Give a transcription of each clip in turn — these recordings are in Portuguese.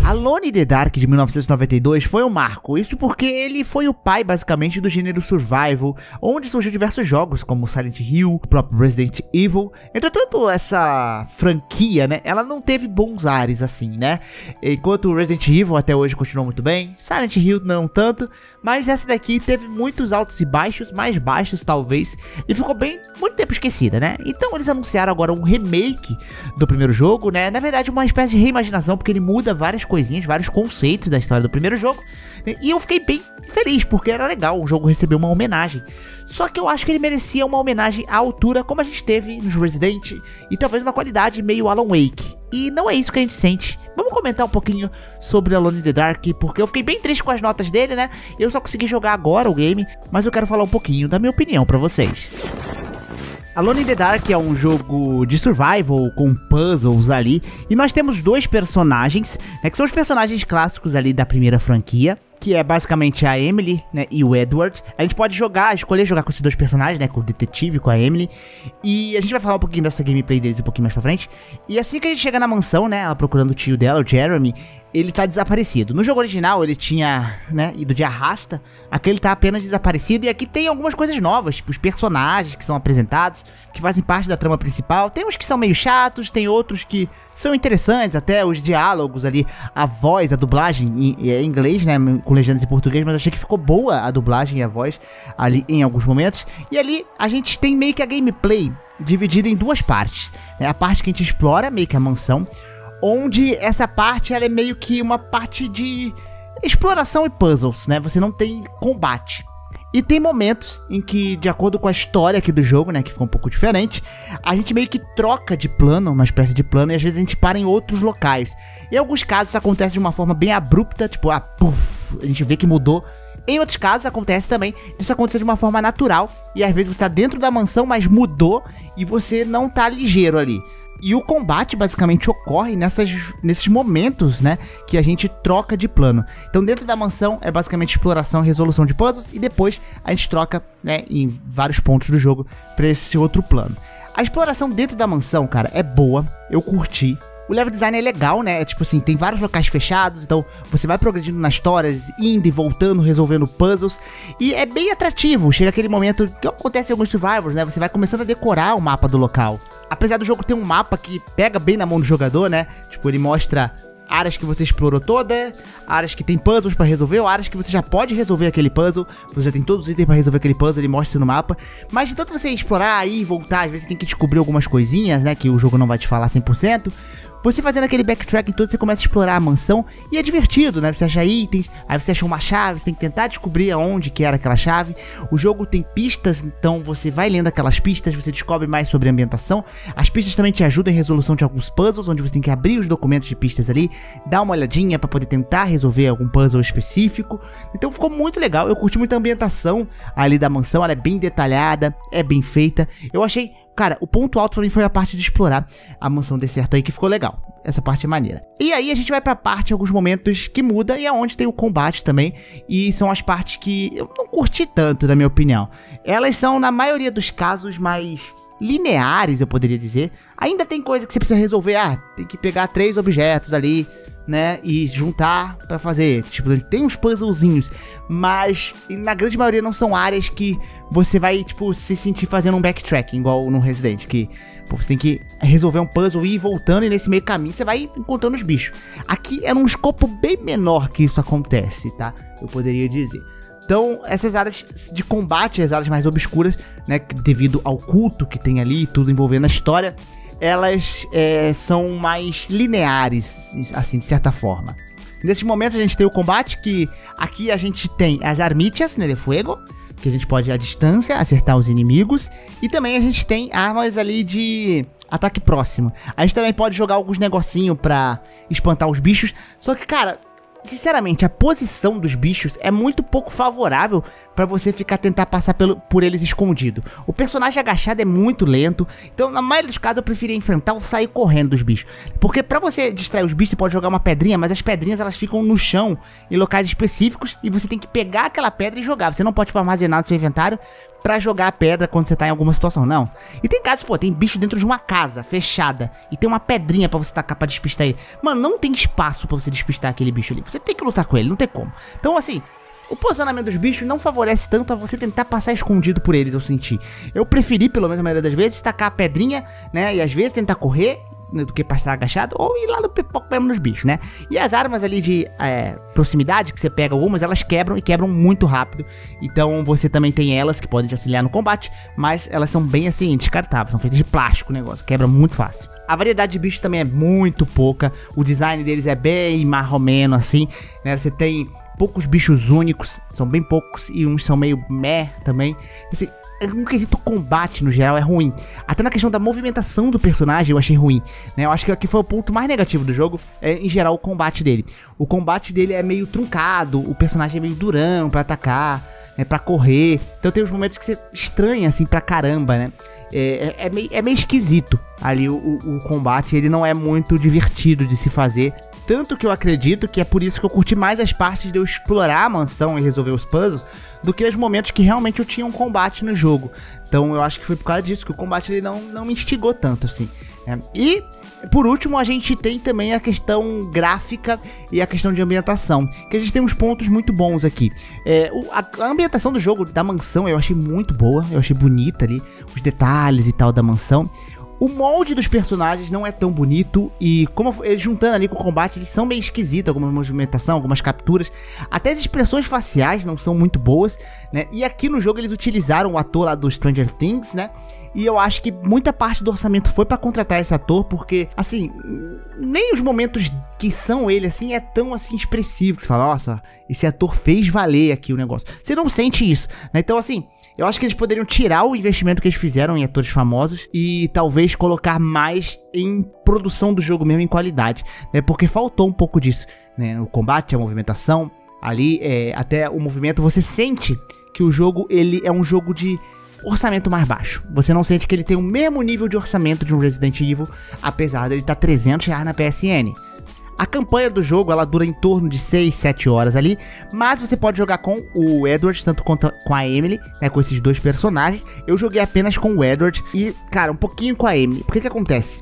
Alone in the Dark de 1992 foi um marco, isso porque ele foi o pai basicamente do gênero survival, onde surgiu diversos jogos como Silent Hill, o próprio Resident Evil. Entretanto, essa franquia, né, ela não teve bons ares assim, né, enquanto o Resident Evil até hoje continuou muito bem, Silent Hill não tanto, mas essa daqui teve muitos altos e baixos, mais baixos talvez, e ficou bem, muito tempo esquecida, né. Então eles anunciaram agora um remake do primeiro jogo, né, na verdade uma espécie de reimaginação, porque ele muda várias coisinhas, vários conceitos da história do primeiro jogo, né? E eu fiquei bem feliz, porque era legal o jogo receber uma homenagem. Só que eu acho que ele merecia uma homenagem à altura, como a gente teve nos Resident, e talvez uma qualidade meio Alan Wake. E não é isso que a gente sente. Vamos comentar um pouquinho sobre Alone in the Dark, porque eu fiquei bem triste com as notas dele, né? Eu só consegui jogar agora o game, mas eu quero falar um pouquinho da minha opinião pra vocês. Alone in the Dark é um jogo de survival com puzzles ali, e nós temos dois personagens, né, que são os personagens clássicos ali da primeira franquia, que é basicamente a Emily, né, e o Edward. A gente pode escolher jogar com esses dois personagens, né, com o detetive, com a Emily, e a gente vai falar um pouquinho dessa gameplay deles um pouquinho mais pra frente. E assim que a gente chega na mansão, né, ela procurando o tio dela, o Jeremy, ele tá desaparecido. No jogo original ele tinha, né, ido de arrasta, aqui ele tá apenas desaparecido, e aqui tem algumas coisas novas, tipo os personagens que são apresentados, que fazem parte da trama principal. Tem uns que são meio chatos, tem outros que são interessantes, até os diálogos ali, a voz, a dublagem em inglês, né, com legendas em português, mas eu achei que ficou boa a dublagem e a voz ali em alguns momentos. E ali a gente tem meio que a gameplay dividida em duas partes, né, a parte que a gente explora meio que a mansão, onde essa parte ela é meio que uma parte de exploração e puzzles, né, você não tem combate. E tem momentos em que, de acordo com a história aqui do jogo, né, que ficou um pouco diferente, a gente meio que troca de plano, uma espécie de plano, e às vezes a gente para em outros locais. Em alguns casos isso acontece de uma forma bem abrupta, tipo, puf, a gente vê que mudou. Em outros casos acontece também disso acontecer de uma forma natural, e às vezes você tá dentro da mansão, mas mudou, e você não tá ligeiro ali. E o combate basicamente ocorre nesses momentos, né, que a gente troca de plano. Então dentro da mansão é basicamente exploração e resolução de puzzles, e depois a gente troca, né, em vários pontos do jogo pra esse outro plano. A exploração dentro da mansão, cara, é boa, eu curti. O level design é legal, né, tipo assim, tem vários locais fechados, então você vai progredindo nas histórias, indo e voltando, resolvendo puzzles, e é bem atrativo. Chega aquele momento que acontece em alguns survivors, né, você vai começando a decorar o mapa do local. Apesar do jogo ter um mapa que pega bem na mão do jogador, né, tipo, ele mostra áreas que você explorou toda, áreas que tem puzzles pra resolver, ou áreas que você já pode resolver aquele puzzle, você já tem todos os itens pra resolver aquele puzzle, ele mostra no mapa. Mas de tanto você explorar e voltar, às vezes você tem que descobrir algumas coisinhas, né, que o jogo não vai te falar 100%. Você fazendo aquele backtracking todo, você começa a explorar a mansão, e é divertido, né, você acha itens, aí você acha uma chave, você tem que tentar descobrir aonde que era aquela chave. O jogo tem pistas, então você vai lendo aquelas pistas, você descobre mais sobre a ambientação. As pistas também te ajudam em resolução de alguns puzzles, onde você tem que abrir os documentos de pistas ali, dar uma olhadinha pra poder tentar resolver algum puzzle específico. Então ficou muito legal, eu curti muito a ambientação ali da mansão, ela é bem detalhada, é bem feita. Eu achei... Cara, o ponto alto pra mim foi a parte de explorar a mansão deserta aí, que ficou legal. Essa parte é maneira. E aí a gente vai pra parte, em alguns momentos, que muda, e é onde tem o combate também. E são as partes que eu não curti tanto, na minha opinião. Elas são, na maioria dos casos, mais lineares, eu poderia dizer. Ainda tem coisa que você precisa resolver. Tem que pegar 3 objetos ali, né, e juntar pra fazer. Tipo, tem uns puzzlezinhos, mas na grande maioria não são áreas que você vai, tipo, se sentir fazendo um backtracking, igual no Resident, que pô, você tem que resolver um puzzle e ir voltando, e nesse meio caminho você vai encontrando os bichos. Aqui é num escopo bem menor que isso acontece, tá? Eu poderia dizer. Então, essas áreas de combate, as áreas mais obscuras, né, devido ao culto que tem ali, tudo envolvendo a história, elas são mais lineares, assim, de certa forma. Nesse momento a gente tem o combate, que aqui a gente tem as armichas, né, de fuego, que a gente pode à distância acertar os inimigos, e também a gente tem armas ali de ataque próximo. A gente também pode jogar alguns negocinhos pra espantar os bichos, só que, cara, sinceramente, a posição dos bichos é muito pouco favorável pra você tentar passar por eles escondido. O personagem agachado é muito lento, então na maioria dos casos eu preferia enfrentar ou sair correndo dos bichos. Porque pra você distrair os bichos, você pode jogar uma pedrinha, mas as pedrinhas elas ficam no chão, em locais específicos, e você tem que pegar aquela pedra e jogar. Você não pode armazenar no seu inventário pra jogar a pedra quando você tá em alguma situação, não. E tem casos, pô, tem bicho dentro de uma casa fechada e tem uma pedrinha pra você tacar pra despistar ele. Mano, não tem espaço pra você despistar aquele bicho ali. Você tem que lutar com ele, não tem como. Então, assim, o posicionamento dos bichos não favorece tanto a você tentar passar escondido por eles, eu senti. Eu preferi, pelo menos a maioria das vezes, tacar a pedrinha, né, e às vezes tentar correr do que pra estar agachado, ou ir lá no pipoco mesmo nos bichos, né? E as armas ali de proximidade, que você pega algumas, elas quebram e quebram muito rápido. Então você também tem elas que podem te auxiliar no combate, mas elas são bem assim, descartáveis, são feitas de plástico o negócio, quebra muito fácil. A variedade de bichos também é muito pouca, o design deles é bem marromeno assim, né? Você tem poucos bichos únicos, são bem poucos, e uns são meio meh também. Assim, um quesito combate no geral é ruim. Até na questão da movimentação do personagem eu achei ruim, né? Eu acho que aqui foi o ponto mais negativo do jogo, em geral o combate dele. O combate dele é meio truncado, o personagem é meio durão pra atacar, né, pra correr. Então tem uns momentos que você estranha assim pra caramba, né? É meio esquisito ali o combate, ele não é muito divertido de se fazer. Tanto que eu acredito que é por isso que eu curti mais as partes de eu explorar a mansão e resolver os puzzles do que os momentos que realmente eu tinha um combate no jogo. Então eu acho que foi por causa disso que o combate ele não me instigou tanto assim, né? E por último a gente tem também a questão gráfica e a questão de ambientação, que a gente tem uns pontos muito bons aqui. A ambientação do jogo, da mansão, eu achei muito boa, eu achei bonita ali, os detalhes e tal da mansão. O molde dos personagens não é tão bonito e como eles juntando ali com o combate, eles são meio esquisitos, alguma movimentação, algumas capturas. Até as expressões faciais não são muito boas, né? E aqui no jogo eles utilizaram o ator lá do Stranger Things, né? E eu acho que muita parte do orçamento foi pra contratar esse ator, porque, assim, nem os momentos que são ele, assim, é tão, assim, expressivo, que você fala, nossa, esse ator fez valer aqui o negócio. Você não sente isso, né? Então, assim, eu acho que eles poderiam tirar o investimento que eles fizeram em atores famosos e talvez colocar mais em produção do jogo mesmo, em qualidade, né? Porque faltou um pouco disso, né? O combate, a movimentação, ali, até o movimento, você sente que o jogo, ele é um jogo de orçamento mais baixo. Você não sente que ele tem o mesmo nível de orçamento de um Resident Evil, apesar dele estar R$300 na PSN. A campanha do jogo, ela dura em torno de 6, 7 horas ali, mas você pode jogar com o Edward, tanto quanto com a Emily, né, com esses dois personagens. Eu joguei apenas com o Edward e, cara, um pouquinho com a Emily. Por que acontece?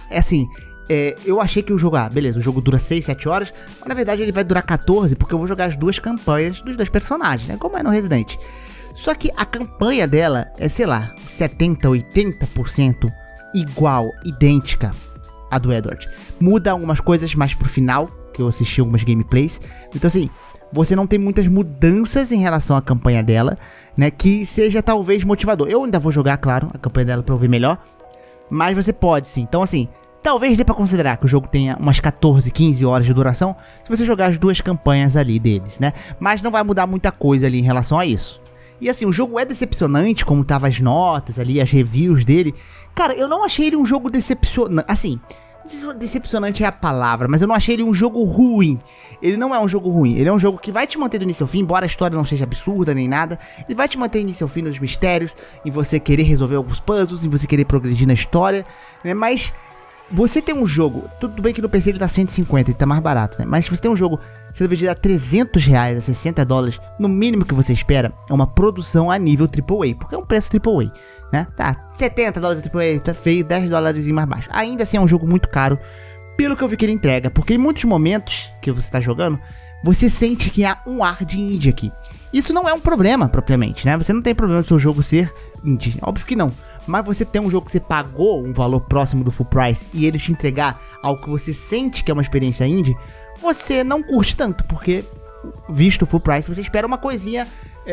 Eu achei que o jogo, beleza, o jogo dura 6, 7 horas, mas na verdade ele vai durar 14, porque eu vou jogar as duas campanhas dos dois personagens, né, como é no Resident. Só que a campanha dela é, sei lá, 70, 80% igual, idêntica a do Edward. Muda algumas coisas mais pro final, que eu assisti algumas gameplays. Então assim, você não tem muitas mudanças em relação à campanha dela, né, que seja talvez motivador. Eu ainda vou jogar, claro, a campanha dela pra eu ver melhor, mas você pode sim. Então assim, talvez dê pra considerar que o jogo tenha umas 14, 15 horas de duração, se você jogar as duas campanhas ali deles, né. Mas não vai mudar muita coisa ali em relação a isso. E assim, o jogo é decepcionante, como tava as notas ali, as reviews dele. Cara, eu não achei ele um jogo decepcionante, assim, não sei se decepcionante é a palavra, mas eu não achei ele um jogo ruim. Ele não é um jogo ruim, ele é um jogo que vai te manter do início ao fim, embora a história não seja absurda nem nada. Ele vai te manter do início ao fim nos mistérios, em você querer resolver alguns puzzles, em você querer progredir na história, né, mas você tem um jogo, tudo bem que no PC ele tá 150, ele tá mais barato, né? Mas se você tem um jogo sendo vendido a R$300, a $60, no mínimo que você espera é uma produção a nível AAA, porque é um preço AAA, né? Tá, $70 AAA, tá feio, $10 mais baixo. Ainda assim é um jogo muito caro, pelo que eu vi que ele entrega, porque em muitos momentos que você tá jogando, você sente que há um ar de indie aqui. Isso não é um problema, propriamente, né? Você não tem problema do seu jogo ser indie, óbvio que não. Mas você tem um jogo que você pagou um valor próximo do full price e ele te entregar algo que você sente que é uma experiência indie, você não curte tanto, porque visto o full price você espera uma coisinha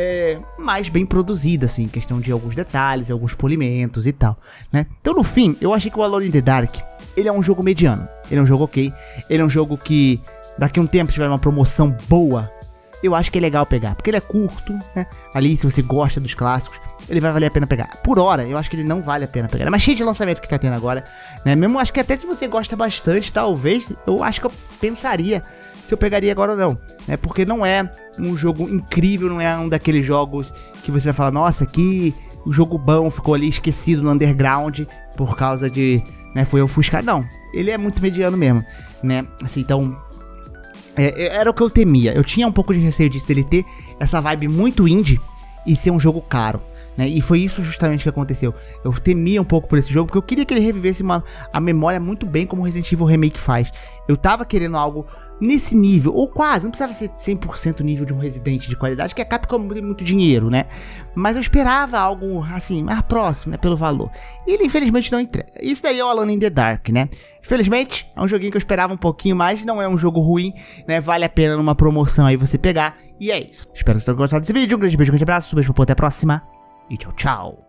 mais bem produzida, assim, questão de alguns detalhes, alguns polimentos e tal, né? Então no fim, eu achei que o Alone in the Dark, ele é um jogo mediano, ele é um jogo ok, ele é um jogo que daqui a um tempo, se tiver uma promoção boa, eu acho que é legal pegar, porque ele é curto, né? Ali, se você gosta dos clássicos, ele vai valer a pena pegar. Por hora, eu acho que ele não vale a pena pegar. É mais cheio de lançamento que tá tendo agora, né? Mesmo acho que até se você gosta bastante, talvez, eu acho que eu pensaria se eu pegaria agora ou não, né? Porque não é um jogo incrível, não é um daqueles jogos que você vai falar, nossa, que o jogo bom ficou ali esquecido no underground por causa de, né, foi ofuscado. Não, ele é muito mediano mesmo, né? Assim, então, era o que eu temia. Eu tinha um pouco de receio disso, dele ter essa vibe muito indie e ser um jogo caro, né? E foi isso justamente que aconteceu. Eu temia um pouco por esse jogo, porque eu queria que ele revivesse a memória muito bem como o Resident Evil Remake faz. Eu tava querendo algo nesse nível, ou quase, não precisava ser 100% nível de um Resident de qualidade, que a Capcom tem muito dinheiro, né? Mas eu esperava algo, assim, mais próximo, né, pelo valor. E ele, infelizmente, não entrega. Isso daí é o Alone in the Dark, né? Infelizmente, é um joguinho que eu esperava um pouquinho mais, não é um jogo ruim, né? Vale a pena numa promoção aí você pegar, e é isso. Espero que vocês tenham gostado desse vídeo, um grande beijo, um grande abraço, beijo, até a próxima, e tchau, tchau.